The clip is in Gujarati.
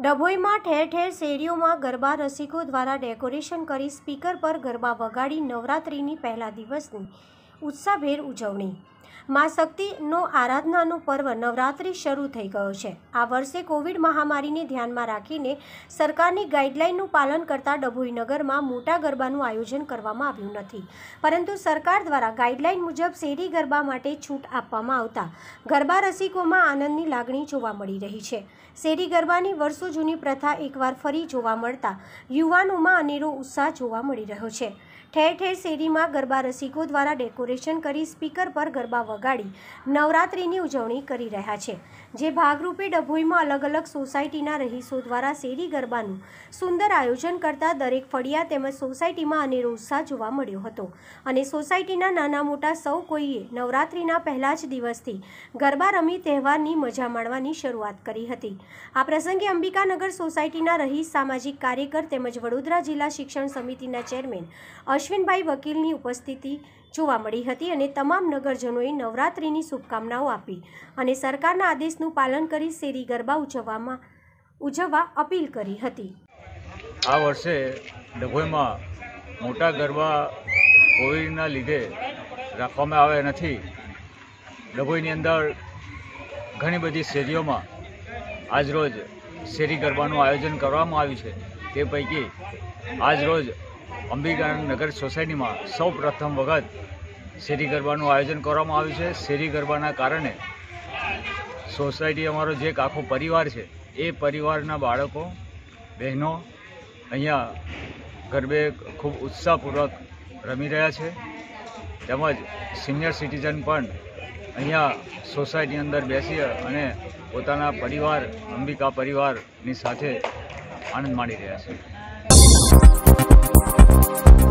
ડભોઈમાં ઠેર ઠેર શેરીઓમાં ગરબા રસિકો દ્વારા ડેકોરેશન કરી સ્પીકર પર ગરબા વગાડી નવરાત્રિની પહેલા દિવસની ઉત્સાહભેર ઉજવણી। મા શક્તિનો આરાધનાનો પર્વ નવરાત્રિ શરૂ થઈ ગયો છે। આ વર્ષે કોવિડ મહામારીને ધ્યાનમાં રાખીને સરકારની ગાઈડલાઈનનું પાલન કરતા ડભોઈ નગરમાં મોટા ગરબાનું આયોજન કરવામાં આવ્યું નથી, પરંતુ સરકાર દ્વારા ગાઈડલાઈન મુજબ શેરી ગરબા માટે છૂટ આપવામાં આવતા ગરબા રસિકોમાં આનંદની લાગણી જોવા મળી રહી છે। શેરી ગરબાની વર્ષો જૂની પ્રથા એકવાર ફરી જોવા મળતા યુવાનોમાં અનેરો ઉત્સાહ જોવા મળી રહ્યો છે। ઠેર ઠેર શેરીમાં ગરબા રસિકો દ્વારા ડેકોરેશન કરી સ્પીકર પર ગરબા વગાડી નવરાત્રિની ઉજવણી કરી રહ્યા છે, જે ભાગરૂપે ડભોઈમાં અલગ અલગ સોસાયટીના રહીશો દ્વારા શેરી ગરબાનું સુંદર આયોજન કરતા દરેક ફળિયા તેમજ સોસાયટીમાં અનેરો ઉત્સાહ જોવા મળ્યો હતો અને સોસાયટીના નાના મોટા સૌ કોઈએ નવરાત્રિના પહેલા જ દિવસથી ગરબા રમી તહેવારની મજા માણવાની શરૂઆત કરી હતી। આ પ્રસંગે અંબિકાનગર સોસાયટીના રહીશ, સામાજિક કાર્યકર તેમજ વડોદરા જિલ્લા શિક્ષણ સમિતિના ચેરમેન અશ્વિનભાઈ વકીલની ઉપસ્થિતિ જોવા મળી હતી અને તમામ નગરજનોએ નવરાત્રિની શુભકામનાઓ આપી અને સરકારના આદેશનું પાલન કરી શેરી ગરબા ઉજવવા અપીલ કરી હતી। આ વર્ષે ડભોઈમાં મોટા ગરબા કોવિડના લીધે રાખવામાં આવ્યા નથી। ડભોઈની અંદર ઘણી બધી શેરીઓમાં આજરોજ શેરી ગરબાનું આયોજન કરવામાં આવ્યું છે। તે પૈકી આજરોજ અંબિકાનગર સોસાયટીમાં સૌ પ્રથમ વખત શેરી ગરબાનું આયોજન કરવામાં આવ્યું છે। શેરી ગરબાના કારણે સોસાયટી અમારો જે એક આખો પરિવાર છે એ પરિવારના બાળકો બહેનો અહીંયા ગરબે ખૂબ ઉત્સાહપૂર્વક રમી રહ્યા છે, તેમજ સિનિયર સિટીઝન પણ અહીંયા સોસાયટી અંદર બેસી અને પોતાના પરિવાર અંબિકા પરિવારની સાથે આનંદ માણી રહ્યા છે।